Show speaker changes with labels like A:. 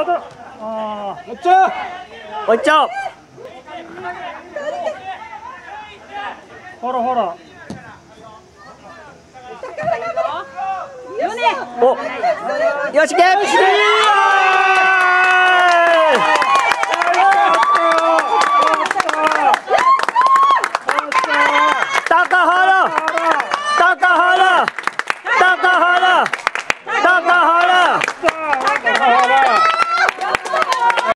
A: おいっちゃおう。
B: ほらほら。
A: お、よし、ゲッツ。